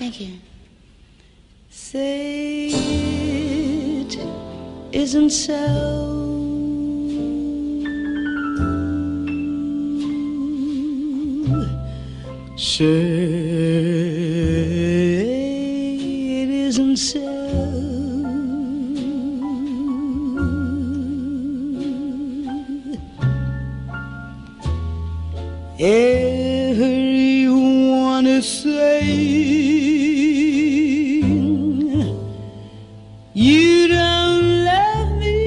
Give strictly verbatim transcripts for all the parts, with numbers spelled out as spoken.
Thank you. Say it isn't so. Say it isn't so. Everyone is saying you don't love me.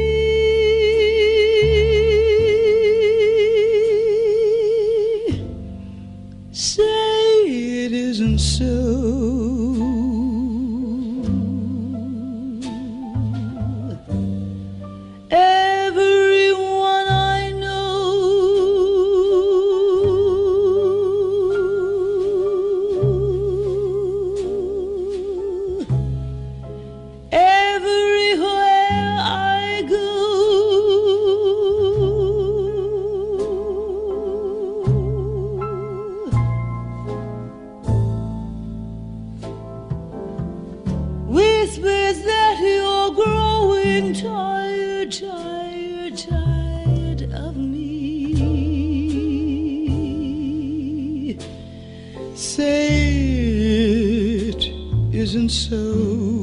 Say it isn't so. Everyone I know everywhere I go, whispers that you're growing tired, tired, tired of me. Say it isn't so.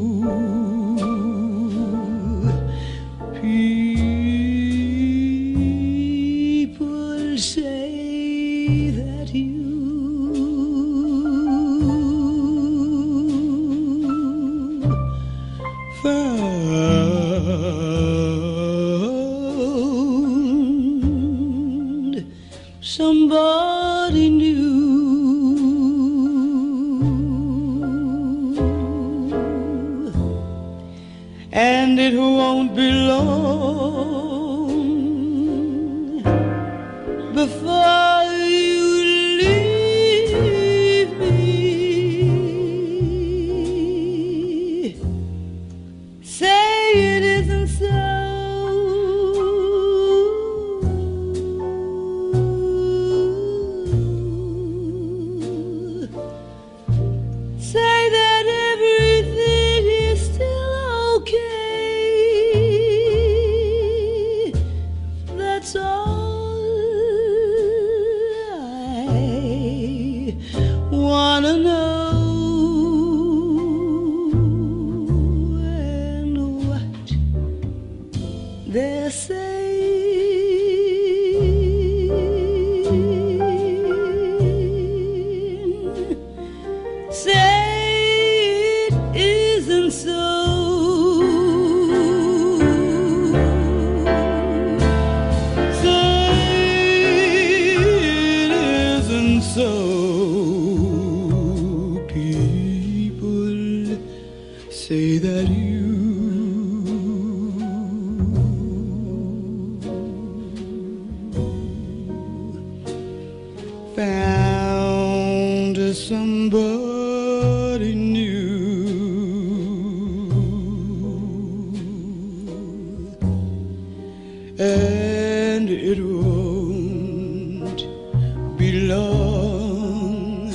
People say that you found somebody new, and it won't be long before you leave me. Say it isn't so. Say that everything is still okay. That's all I wanna know. And what they're saying, say it isn't so. Say it isn't so. People say that you found somebody new, and it won't be long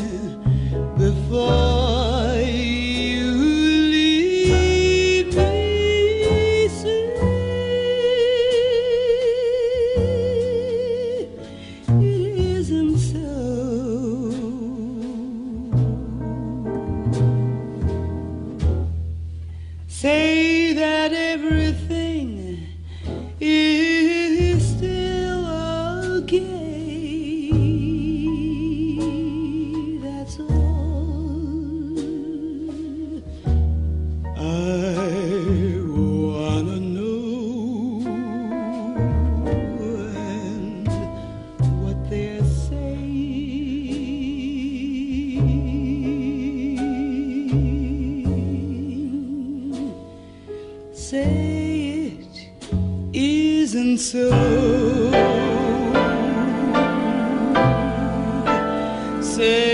before you leave me. Say it isn't so. Say that everything is still okay. That's all I wanna know. And what they're saying, say it isn't so. Say